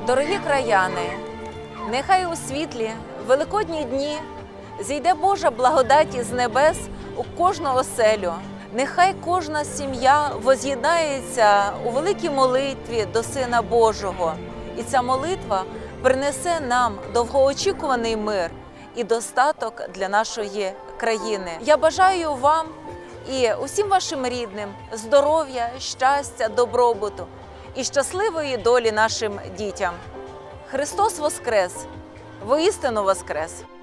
Дорогі краяни, нехай у світлі великодні дні зійде Божа благодать із небес у кожну оселю. Нехай кожна сім'я воз'єднається у великій молитві до Сина Божого. І ця молитва принесе нам довгоочікуваний мир і достаток для нашої країни. Я бажаю вам і усім вашим рідним здоров'я, щастя, добробуту і щасливої долі нашим дітям. Христос воскрес! Воістину воскрес!